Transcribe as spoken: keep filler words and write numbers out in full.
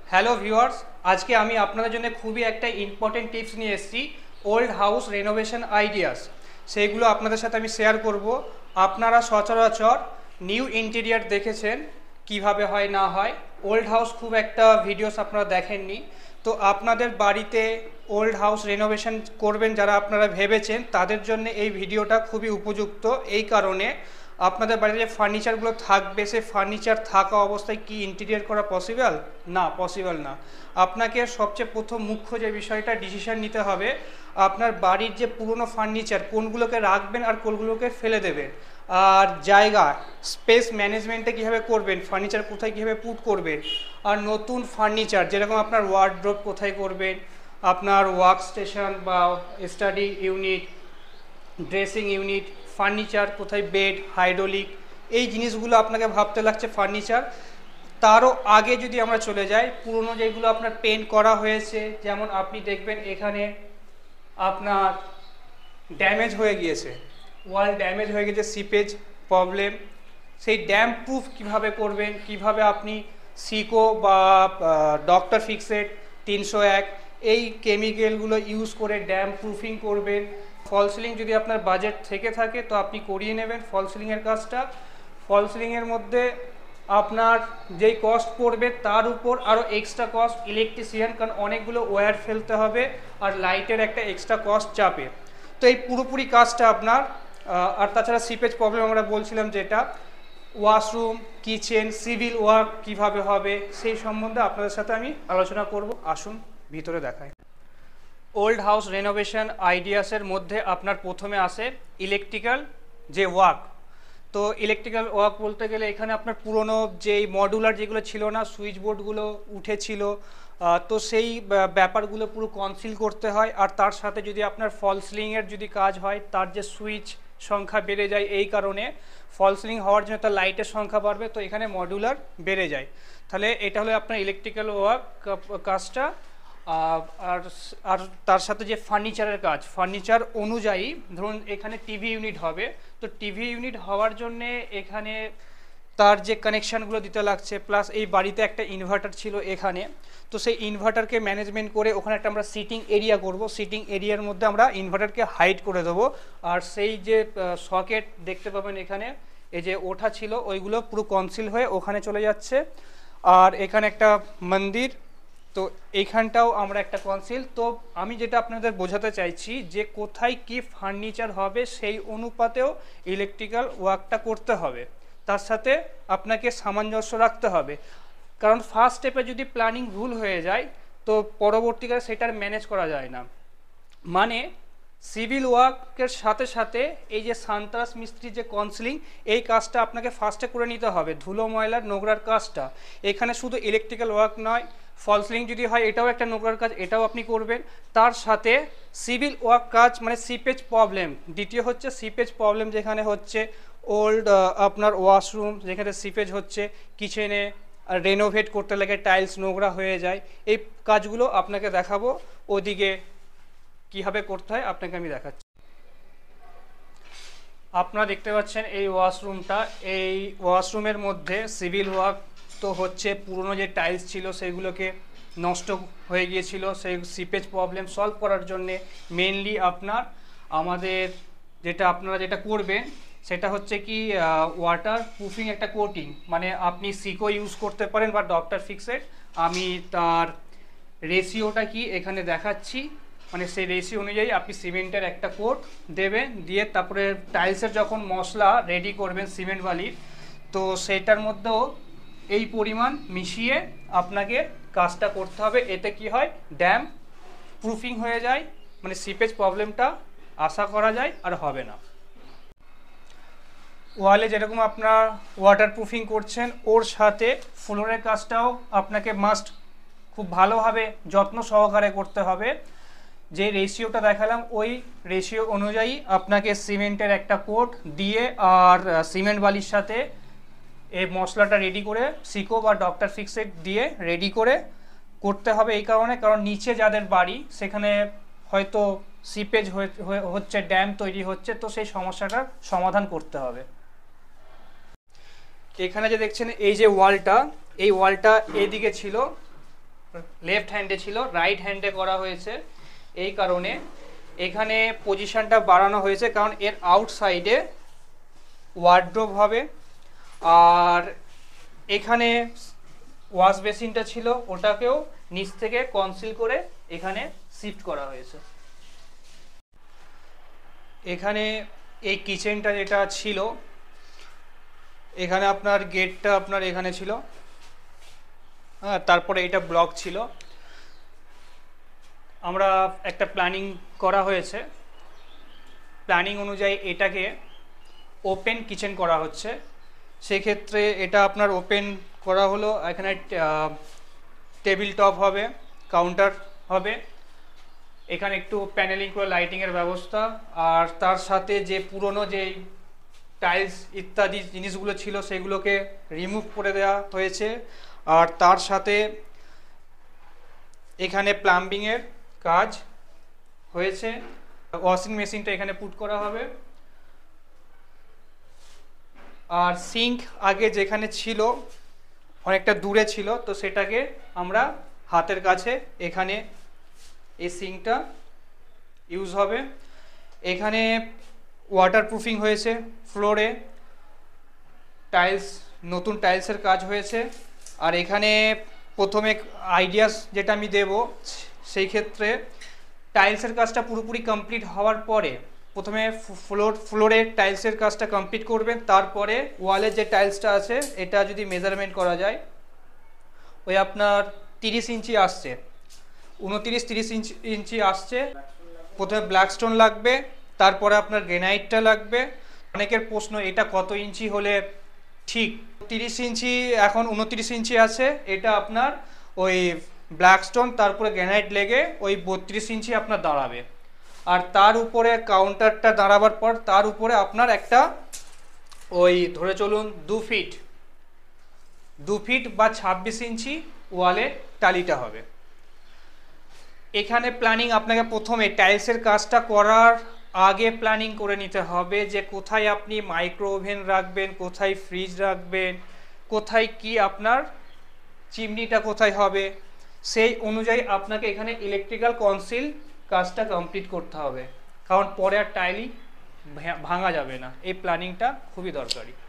Hello viewers, আজকে আমি আপনাদের জন্য খুবই একটা ইম্পর্টেন্ট টিপস নিয়ে এসেছি। ওল্ড হাউস রেনোভেশন আইডিয়াস সেইগুলো আপনাদের সাথে আমি শেয়ার করব। আপনারা সচরাচর নিউ ইন্টেরিয়ার দেখেছেন কিভাবে হয় না হয়, ওল্ড হাউস খুব একটা ভিডিওস আপনারা দেখেননি। তো আপনাদের বাড়িতে ওল্ড হাউস রেনোভেশন করবেন যারা আপনারা ভেবেছেন, তাদের জন্য এই ভিডিওটা খুবই উপযুক্ত। এই কারণে আপনাদের বাড়িতে যে ফার্নিচারগুলো থাকবে, সে ফার্নিচার থাকা অবস্থায় কি ইন্টেরিয়র করা পসিবল? না, পসিবল না। আপনাকে সবচেয়ে প্রথম মুখ্য যে বিষয়টা ডিসিশন নিতে হবে, আপনার বাড়ির যে পুরনো ফার্নিচার কোনগুলোকে রাখবেন আর কোনগুলোকে ফেলে দেবেন, আর জায়গা স্পেস ম্যানেজমেন্টে কীভাবে করবেন, ফার্নিচার কোথায় কীভাবে পুট করবেন, আর নতুন ফার্নিচার যেরকম আপনার ওয়ার্ডরোব কোথায় করবেন, আপনার ওয়ার্ক স্টেশন বা study unit, dressing unit, furniture কোথায়, বেড, হাইড্রোলিক, এই জিনিসগুলো আপনাকে ভাবতে লাগছে ফার্নিচার। তারও আগে যদি আমরা চলে যাই, পুরনো যেগুলো আপনার পেন্ট করা হয়েছে, যেমন আপনি দেখবেন এখানে আপনার ড্যামেজ হয়ে গিয়েছে, ওয়াল ড্যামেজ হয়ে গেছে, সিপেজ প্রবলেম, সেই ড্যাম প্রুফ কীভাবে করবেন, কিভাবে আপনি সিকো বা ডক্টর ফিক্সেড তিনশো এক এই কেমিক্যালগুলো ইউজ করে ড্যাম প্রুফিং করবেন। ফল সিলিং যদি আপনার বাজেট থেকে থাকে তো আপনি করিয়ে নেবেন ফল সিলিংয়ের কাজটা। ফল সিলিংয়ের মধ্যে আপনার যেই কস্ট পড়বে তার উপর আরও এক্সট্রা কস্ট ইলেকট্রিশিয়ান, কারণ অনেকগুলো ওয়্যার ফেলতে হবে আর লাইটের একটা এক্সট্রা কস্ট চাপে। তো এই পুরোপুরি কাজটা আপনার, আর তাছাড়া সিপেজ প্রবলেম আমরা বলছিলাম যেটা, ওয়াশরুম, কিচেন, সিভিল ওয়ার্ক কীভাবে হবে সেই সম্বন্ধে আপনাদের সাথে আমি আলোচনা করব। আসুন ভিতরে দেখাই। ওল্ড হাউস রেনোভেশন আইডিয়াসের মধ্যে আপনার প্রথমে আসে ইলেকট্রিক্যাল যে ওয়ার্ক। তো ইলেকট্রিক্যাল ওয়ার্ক বলতে গেলে এখানে আপনার পুরনো যেই মডুলার যেগুলো ছিল না, সুইচ বোর্ডগুলো উঠেছিল, তো সেই ব্যাপারগুলো পুরো কনসিল করতে হয়। আর তার সাথে যদি আপনার ফল সিলিংয়ের যদি কাজ হয়, তার যে সুইচ সংখ্যা বেড়ে যায়, এই কারণে ফল সিলিং হওয়ার জন্য তার লাইটের সংখ্যা বাড়বে, তো এখানে মডুলার বেড়ে যায়। তাহলে এটা হলো আপনার ইলেকট্রিক্যাল ওয়ার্ক কাজটা। আর আর তার সাথে যে ফার্নিচারের কাজ, ফার্নিচার অনুযায়ী ধরুন এখানে টিভি ইউনিট হবে, তো টিভি ইউনিট হওয়ার জন্যে এখানে তার যে কানেকশানগুলো দিতে লাগছে, প্লাস এই বাড়িতে একটা ইনভার্টার ছিল এখানে, তো সেই ইনভার্টারকে ম্যানেজমেন্ট করে ওখানে একটা আমরা সিটিং এরিয়া করব। সিটিং এরিয়ার মধ্যে আমরা ইনভার্টারকে হাইড করে দেবো। আর সেই যে সকেট দেখতে পাবেন এখানে, এই যে ওঠা ছিল ওইগুলো পুরো কনসিল হয়ে ওখানে চলে যাচ্ছে। আর এখানে একটা মন্দির, তো এইখানটাও আমরা একটা কনসিল। তো আমি যেটা আপনাদের বোঝাতে চাইছি যে কোথায় কি ফার্নিচার হবে সেই অনুপাতেও ইলেকট্রিক্যাল ওয়ার্কটা করতে হবে, তার সাথে আপনাকে সামঞ্জস্য রাখতে হবে। কারণ ফার্স্ট স্টেপে যদি প্ল্যানিং ভুল হয়ে যায় তো পরবর্তীকালে সেটার ম্যানেজ করা যায় না। মানে সিভিল ওয়ার্কের সাথে সাথে এই যে সান্তারাস মিস্ত্রি যে কাউন্সিলিং, এই কাজটা আপনাকে ফার্স্টে করে নিতে হবে, ধুলো ময়লার নোংরার কাজটা। এখানে শুধু ইলেকট্রিক্যাল ওয়ার্ক নয়, ফল সিলিং যদি হয় এটাও একটা নোংরার কাজ, এটাও আপনি করবেন। তার সাথে সিভিল ওয়ার্ক কাজ মানে সিপেজ প্রবলেম, দ্বিতীয় হচ্ছে সিপেজ প্রবলেম, যেখানে হচ্ছে ওল্ড আপনার ওয়াশরুম যেখানে সিপেজ হচ্ছে, কিচেনে রেনোভেট করতে লাগে টাইলস নোংরা হয়ে যায়, এই কাজগুলো আপনাকে দেখাবো। ওদিকে কীভাবে করতে হয় আপনাকে আমি দেখাচ্ছি। আপনারা দেখতে পাচ্ছেন এই ওয়াশরুমটা, এই ওয়াশরুমের মধ্যে সিভিল ওয়ার্ক তো হচ্ছে, পুরনো যে টাইলস ছিল সেগুলোকে নষ্ট হয়ে গিয়েছিল, সেই সিপেজ প্রবলেম সলভ করার জন্যে মেনলি আপনার আমাদের যেটা আপনারা যেটা করবেন সেটা হচ্ছে কি ওয়াটার প্রুফিং একটা কোটিং, মানে আপনি সিকো ইউজ করতে পারেন বা ডক্টর ফিক্সেড। আমি তার রেশিওটা কি এখানে দেখাচ্ছি, মানে সেই রেশিও অনুযায়ী আপনি সিমেন্টের একটা কোট দেবেন, দিয়ে তারপরে টাইলসের যখন মশলা রেডি করবেন সিমেন্ট বালির, তো সেটার মধ্যেও এই পরিমাণ মিশিয়ে আপনাকে কাজটা করতে হবে। এতে কি হয়, ড্যাম প্রুফিং হয়ে যায়, মানে সিপেজ প্রবলেমটা আশা করা যায় আর হবে না। ওয়ালে যেরকম আপনার ওয়াটার প্রুফিং করছেন, ওর সাথে ফ্লোরের কাজটাও আপনাকে মাস্ট খুব ভালোভাবে যত্ন সহকারে করতে হবে। যে রেশিওটা দেখালাম ওই রেশিও অনুযায়ী আপনাকে সিমেন্টের একটা কোট দিয়ে আর সিমেন্ট বালির সাথে এই মশলাটা রেডি করে সিকো বা ডক্টর ফিক্সেড দিয়ে রেডি করে করতে হবে। এই কারণে, কারণ নিচে যাদের বাড়ি সেখানে হয়তো সিপেজ হচ্ছে, ড্যাম তৈরি হচ্ছে, তো সেই সমস্যাটার সমাধান করতে হবে। এখানে যে দেখছেন এই যে ওয়ালটা, এই ওয়ালটা এইদিকে ছিল, লেফট হ্যান্ডে ছিল, রাইট হ্যান্ডে করা হয়েছে। এই কারণে এখানে পজিশনটা বাড়ানো হয়েছে, কারণ এর আউটসাইডে ওয়ার্ড্রোব হবে। আর এখানে ওয়াশ বেসিনটা ছিল, ওটাকেও নিচ থেকে কনসিল করে এখানে শিফট করা হয়েছে। এখানে এই কিচেনটা যেটা ছিল, এখানে আপনার গেটটা আপনার এখানে ছিল, হ্যাঁ, তারপরে এটা ব্লক ছিল। আমরা একটা প্ল্যানিং করা হয়েছে, প্ল্যানিং অনুযায়ী এটাকে ওপেন কিচেন করা হচ্ছে। সেক্ষেত্রে এটা আপনার ওপেন করা হলো, এখানে টেবিল টপ হবে, কাউন্টার হবে, এখানে একটু প্যানেলিং করে লাইটিংয়ের ব্যবস্থা, আর তার সাথে যে পুরনো যে টাইলস ইত্যাদি জিনিসগুলো ছিল সেগুলোকে রিমুভ করে দেওয়া হয়েছে। আর তার সাথে এখানে প্লাম্বিংয়ের কাজ হয়েছে, ওয়াশিং মেশিনটা এখানে পুট করা হবে। আর সিঙ্ক আগে যেখানে ছিল অনেকটা দূরে ছিল, তো সেটাকে আমরা হাতের কাছে এখানে এই সিঙ্কটা ইউজ হবে। এখানে ওয়াটারপ্রুফিং হয়েছে, ফ্লোরে টাইলস, নতুন টাইলসের কাজ হয়েছে। আর এখানে প্রথমে আইডিয়াস যেটা আমি দেব, সেই ক্ষেত্রে টাইলসের কাজটা পুরোপুরি কমপ্লিট হওয়ার পরে প্রথমে ফ্লোর ফ্লোরের টাইলসের কাজটা কমপ্লিট করবেন, তারপরে ওয়ালের যে টাইলসটা আছে এটা যদি মেজারমেন্ট করা যায়, ওই আপনার তিরিশ ইঞ্চি আসছে, উনতিরিশ তিরিশ ইঞ্চি ইঞ্চি আসছে। প্রথমে ব্ল্যাক স্টোন লাগবে, তারপরে আপনার গ্রেনাইটটা লাগবে। অনেকের প্রশ্ন এটা কত ইঞ্চি হলে ঠিক, তিরিশ ইঞ্চি এখন উনতিরিশ ইঞ্চি আছে, এটা আপনার ওই ব্ল্যাক স্টোন তারপরে গ্রেনাইট লেগে ওই বত্রিশ ইঞ্চি আপনার দাঁড়াবে। আর তার উপরে কাউন্টারটা দাঁড়াবার পর তার উপরে আপনার একটা ওই ধরে চলুন দু ফিট দু ফিট বা ছাব্বিশ ইঞ্চি ওয়ালে টালিটা হবে। এখানে প্ল্যানিং আপনাকে প্রথমে টাইলসের কাজটা করার আগে প্ল্যানিং করে নিতে হবে যে কোথায় আপনি মাইক্রো ওভেন রাখবেন, কোথায় ফ্রিজ রাখবেন, কোথায় কি আপনার চিমনিটা কোথায় হবে, সেই অনুযায়ী আপনাকে এখানে ইলেকট্রিক্যাল কনসিল কাজটা কমপ্লিট করতে হবে, কারণ পরে আর টাইলই ভাঙা যাবে না। এই প্ল্যানিংটা খুবই দরকারি।